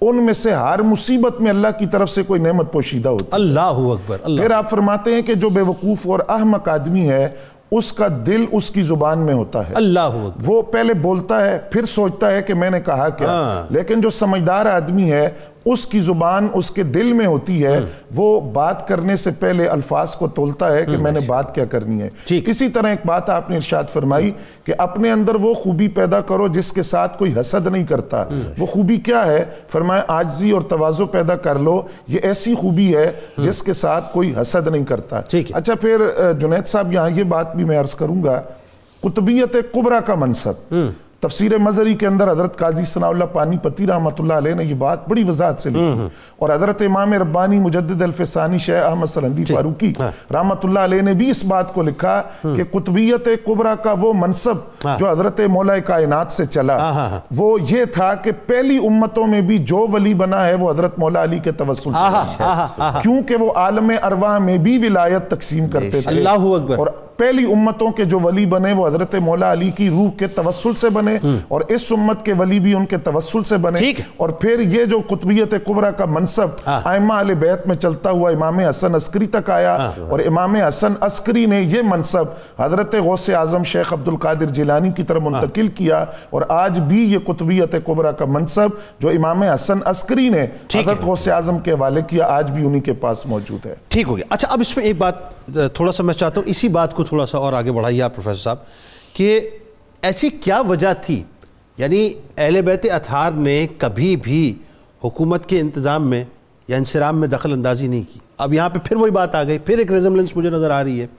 ان میں سے ہر مصیبت میں اللہ کی طرف سے کوئی نعمت پوشیدہ ہوتی ہے۔ اللہ اکبر۔ پھر آپ فرماتے ہیں کہ جو بے وقوف اور احمق آدمی ہے اس کا دل اس کی زبان میں ہوتا ہے، اللہ اکبر۔ وہ پہلے بولتا ہے پھر سوچتا ہے کہ میں نے کہا کیا، لیکن جو سمجھدار آدمی ہے اس کی زبان اس کے دل میں ہوتی ہے، وہ بات کرنے سے پہلے الفاظ کو تولتا ہے کہ میں نے بات کیا کرنی ہے۔ اسی طرح ایک بات آپ نے ارشاد فرمائی کہ اپنے اندر وہ خوبی پیدا کرو جس کے ساتھ کوئی حسد نہیں کرتا۔ وہ خوبی کیا ہے؟ فرمایا عاجزی اور تواضع پیدا کر لو، یہ ایسی خوبی ہے جس کے ساتھ کوئی حسد نہیں کرتا۔ اچھا پھر جنید صاحب یہاں یہ بات بھی میں عرض کروں گا، قطبیت کبریٰ کا منصب تفسیر مظہری کے اندر حضرت قاضی ثناء اللہ پانی پتی رحمۃ اللہ علیہ نے یہ بات بڑی وضاحت سے لکھی، اور حضرت امام ربانی مجدد الفسانی شیخ احمد سرہندی فاروقی رحمۃ اللہ علیہ نے بھی اس بات کو لکھا کہ قطبیت کبریٰ کا وہ منصب جو حضرت مولا کائنات سے چلا وہ یہ تھا کہ پہلی امتوں میں بھی جو ولی بنا ہے وہ حضرت مولا علی کے توسل سے، کیونکہ وہ عالم ارواح میں بھی ولایت تقسیم کرتے تھے، اور پہلی امتوں کے جو ولی بنے وہ حضرت مولا علی کی روح کے توسل سے بنے، اور اس امت کے ولی بھی ان کے توسل سے بنے۔ اور پھر یہ جو قطبیت کبریٰ کا منصب ائمہ اہل بیت میں چلتا ہوا امام حسن عسکری تک آیا، اور امام حسن عسکری نے یہ منصب حضرت غوث اعظم شیخ عبد القادر جیلانی کی طرف منتقل کیا، اور آج بھی یہ قطبیت کبریٰ کا منصب جو امام حسن عسکری نے حضرت غوث اعظم کے حوالے کیا آج بھی انہی کے پاس موجود ہے۔ ٹھیک ہو گیا۔ اچھا اب اس میں ایک بات تھوڑا سا میں چاہتا ہوں اسی بات کو تھوڑا سا اور آگے بڑھائیے آپ پروفیسر صاحب، کہ ایسی کیا وجہ تھی، یعنی اہل بیت اطہار نے کبھی بھی حکومت کے انتظام میں یا انصرام میں دخل اندازی نہیں کی۔ اب یہاں پہ پھر وہی بات آ گئی، پھر ایک ریزمبلنس مجھے نظر آ رہی ہے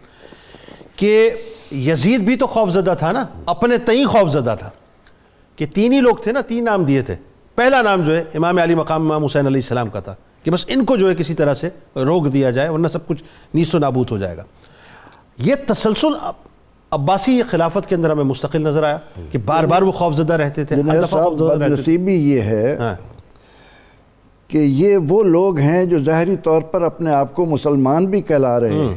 کہ یزید بھی تو خوفزدہ تھا نا، اپنے تئیں خوفزدہ تھا، کہ تین ہی لوگ تھے نا، تین نام دیے تھے۔ پہلا نام جو ہے امام علی مقام امام حسین علیہ السلام کا تھا کہ بس ان کو جو ہے کسی طرح سے روک دیا جائے ورنہ سب کچھ نیست و نابود ہو جائے گا۔ یہ تسلسل عباسی خلافت کے اندر ہمیں مستقل نظر آیا کہ بار بار وہ خوفزدہ رہتے تھے۔ بدنصیبی یہ ہے کہ یہ وہ لوگ ہیں جو ظاہری طور پر اپنے آپ کو مسلمان بھی کہلا رہے ہیں،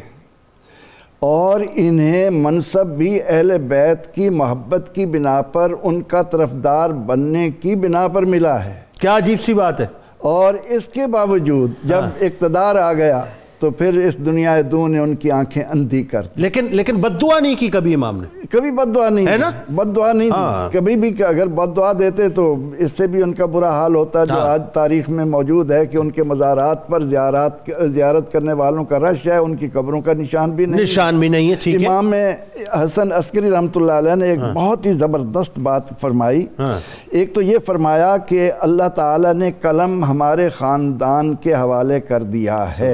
اور انہیں منصب بھی اہل بیت کی محبت کی بنا پر ان کا طرفدار بننے کی بنا پر ملا ہے۔ کیا عجیب سی بات ہے۔ اور اس کے باوجود جب اقتدار آ گیا تو پھر اس دنیا دو نے ان کی آنکھیں اندھی کر دی۔ لیکن بد دعا نہیں کی کبھی امام نے، کبھی بد دعا نہیں ہے نا، بد دعا نہیں دی کبھی بھی۔ اگر بد دعا دیتے تو اس سے بھی ان کا برا حال ہوتا جو آج تاریخ میں موجود ہے کہ ان کے مزارات پر زیارت کرنے والوں کا رش ہے، ان کی قبروں کا نشان بھی نہیں ہے۔ ٹھیک ہے۔ امام حسن عسکری رحمۃ اللہ علیہ نے ایک بہت ہی زبردست بات فرمائی۔ ایک تو یہ فرمایا کہ اللہ تعالیٰ نے قلم ہمارے خاندان کے حوالے کر دیا ہے،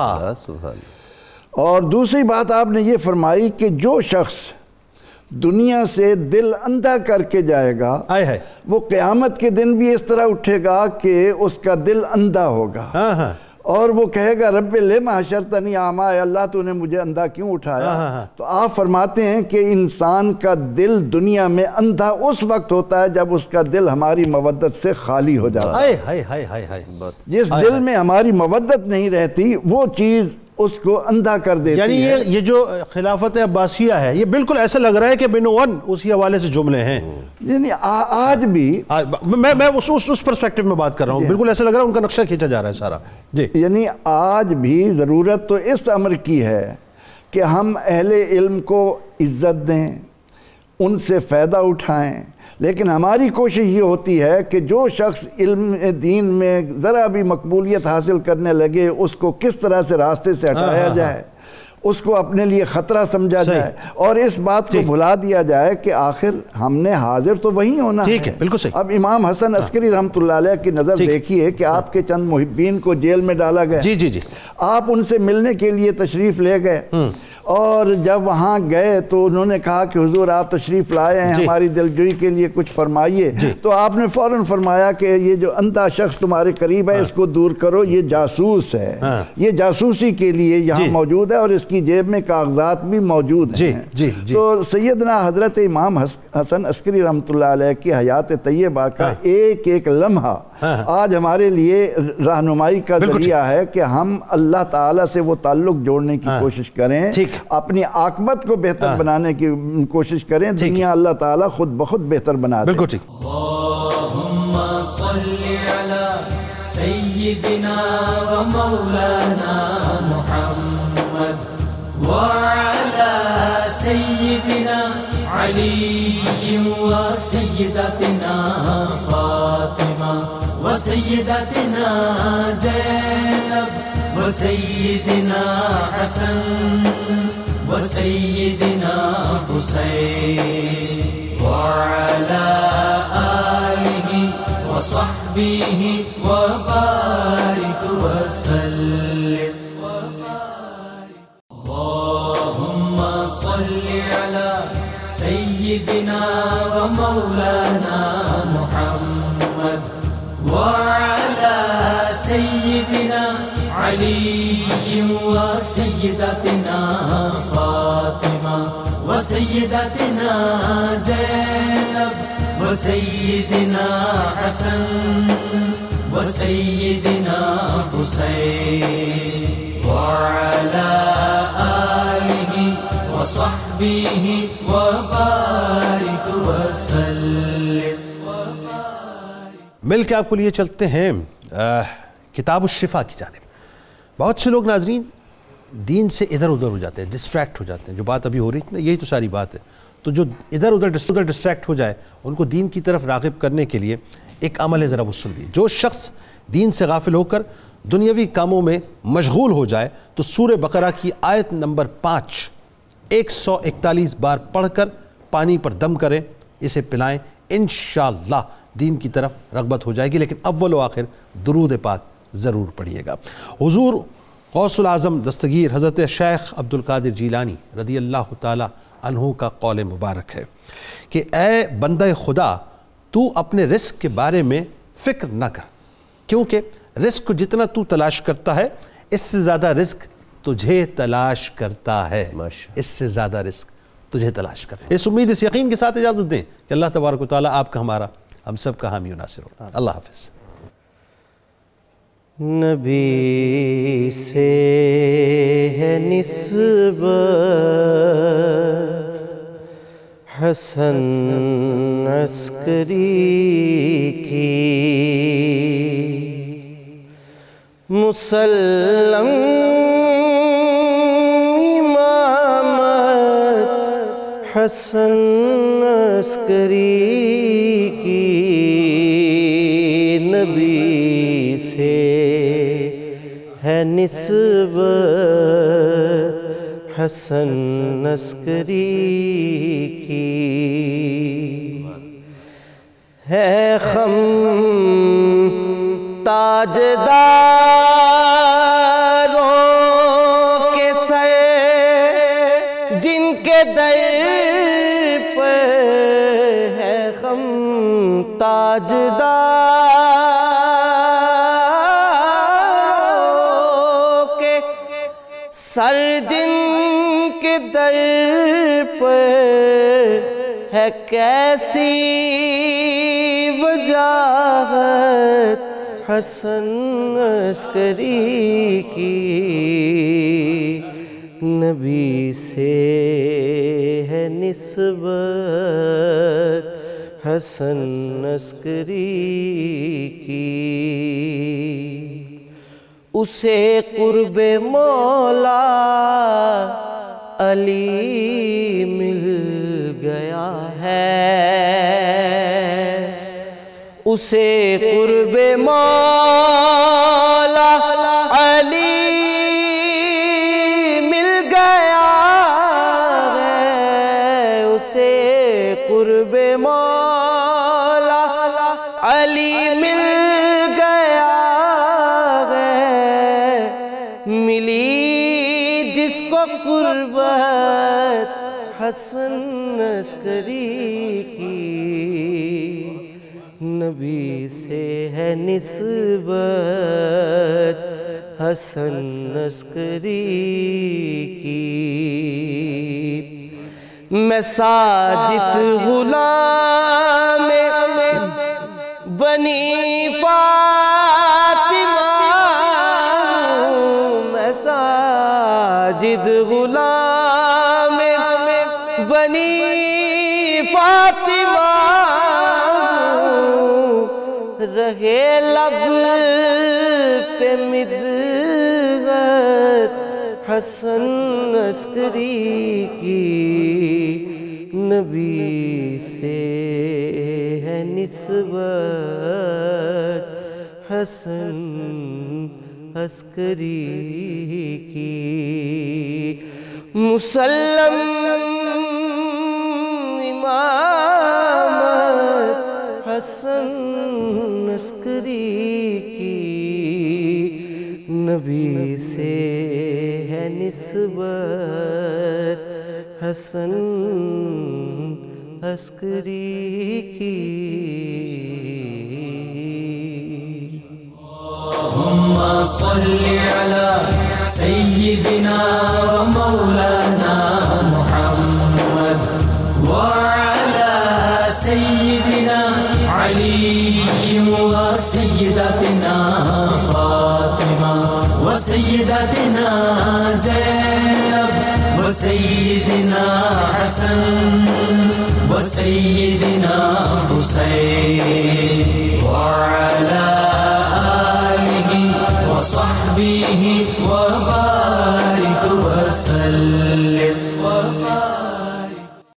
اور دوسری بات آپ نے یہ فرمائی کہ جو شخص دنیا سے دل اندھا کر کے جائے گا وہ قیامت کے دن بھی اس طرح اٹھے گا کہ اس کا دل اندھا ہوگا، اور وہ کہے گا رب لم حشرتنی اعمیٰ، اللہ تو نے مجھے اندھا کیوں اٹھایا؟ تو آپ فرماتے ہیں کہ انسان کا دل دنیا میں اندھا اس وقت ہوتا ہے جب اس کا دل ہماری مودت سے خالی ہو جاتا ہے۔ جس دل میں ہماری مودت نہیں رہتی وہ چیز اس کو اندھا کر دیتی ہے۔ یعنی یہ جو خلافت عباسیہ ہے یہ بالکل ایسا لگ رہا ہے کہ بن ون اسی حوالے سے جملے ہیں، یعنی آج بھی میں اس پرسپیکٹو میں بات کر رہا ہوں، بالکل ایسا لگ رہا ہے ان کا نقشہ کھینچا جا رہا ہے سارا۔ جی، یعنی آج بھی ضرورت تو اس امر کی ہے کہ ہم اہل علم کو عزت دیں، ان سے فائدہ اٹھائیں، لیکن ہماری کوشش یہ ہوتی ہے کہ جو شخص علم دین میں ذرا بھی مقبولیت حاصل کرنے لگے اس کو کس طرح سے راستے سے ہٹایا جائے، اس کو اپنے لیے خطرہ سمجھا جائے، اور اس بات کو بھلا دیا جائے کہ آخر ہم نے حاضر تو وہی ہونا ہے۔ بالکل صحیح۔ اب امام حسن عسکری رحمۃ اللہ علیہ کی نظر دیکھیے کہ آپ کے چند محبین کو جیل میں ڈالا گیا، آپ ان سے ملنے کے لیے تشریف لے گئے، اور جب وہاں گئے تو انہوں نے کہا کہ حضور آپ تشریف لائے ہیں، ہماری دلجوئی کے لیے کچھ فرمائیے۔ تو آپ نے فوراً فرمایا کہ یہ جو اندھا شخص تمہارے قریب ہے اس کو دور کرو، یہ جاسوس ہے، یہ جاسوسی کے لیے یہاں موجود ہے اور اس کی جیب میں کاغذات بھی موجود ہیں۔ تو سیدنا حضرت امام حسن عسکری رحمۃ اللہ علیہ کی حیات طیبہ کا ایک ایک لمحہ آج ہمارے لیے رہنمائی کا ذریعہ ہے کہ ہم اللہ تعالیٰ سے وہ تعلق جوڑنے کی کوشش کریں، اپنی عاقبت کو بہتر بنانے کی کوشش کریں، دنیا اللہ تعالیٰ خود بخود بہتر بنا دے۔ بالکل ٹھیک۔ اللہم صلی علی سيدنا ومولانا محمد وعلى سيدنا علي وسيدتنا فاطمة وسيدتنا زينب وسيدنا حسن وسيدنا حسين وعلى آله وصحبه وبارك وسلم. اللهم صل على سيدنا ومولانا محمد وعلى سيدنا علي وسيدتنا فاطمة وسيدتنا زينب وسيدنا حسن وسيدنا حسين وعلى آله وصحبه وبارك وسلم. مل کے آپ کو لیے چلتے ہیں کتاب الشفا کی جانب. بہت سے لوگ ناظرین دین سے ادھر ادھر ہو جاتے ہیں، ڈسٹریکٹ ہو جاتے ہیں. جو بات ابھی ہو رہی تھی نا، یہی تو ساری بات ہے. تو جو ادھر ادھر ڈسٹریکٹ ہو جائے ان کو دین کی طرف راغب کرنے کے لیے ایک عمل ہے، ذرا وہ سن لیجیے. جو شخص دین سے غافل ہو کر دنیاوی کاموں میں مشغول ہو جائے تو سورہ بقرہ کی آیت نمبر 5 141 بار پڑھ کر پانی پر دم کریں، اسے پلائیں، انشاءاللہ دین کی طرف رغبت ہو جائے گی. لیکن اول و آخر درود پاک ضرور پڑھیے گا. حضور غوث العظم دستگیر حضرت شیخ عبد القادر جیلانی رضی اللہ تعالی عنہ کا قول مبارک ہے کہ اے بندہ خدا، تو اپنے رزق کے بارے میں فکر نہ کر، کیونکہ رزق کو جتنا تو تلاش کرتا ہے اس سے زیادہ رزق تجھے تلاش کرتا ہے. اس سے زیادہ رزق تجھے تلاش کرتا ہے. اس امید اس یقین کے ساتھ اجازت دیں کہ اللہ تبارک و تعالیٰ آپ کا ہمارا ہم سب کا حامی و ناصر ہو. اللہ حافظ. نبی سے ہے نسبت حسن عسکری کی، مسلم امامت حسن عسکری کی. نبی سے ہے نسبت حسن عسکری کی، ہے خم تاجداروں کے سر جن کے در پر ہے خم تاجداروں کے سر جن کے در پر ہے کیسی وجاہت حسن عسکری کی. نبی سے ہے نسبت حسن عسکری کی، اسے قرب مولا علی مل گیا ہے، اسے قرب مولا علی مل گیا ہے، اسے قرب مولا علی مل گیا ہے. ملی جس کو قربت حسن عسکری کی، نبی سے ہے نسبت حسن عسکری کی. میں ساجد غلام بنی فاطمہ، میں ساجد غلام بنی فاطمہ، رہے لب پہ مدغت حسن عسکری کی، نبی سے ہے نسبت حسن عسکری کی، مسلم امامت حسن عسکری کی، نبی سے ہے نسبت حسن عسکری کی۔ اللہم صلی علی سیدنا و مولانا محمد وعلی سیدنا علی و سیدتنا فاطمہ و سیدتنا زینب و سیدنا حسن و سیدنا حسین وعلی وصحبه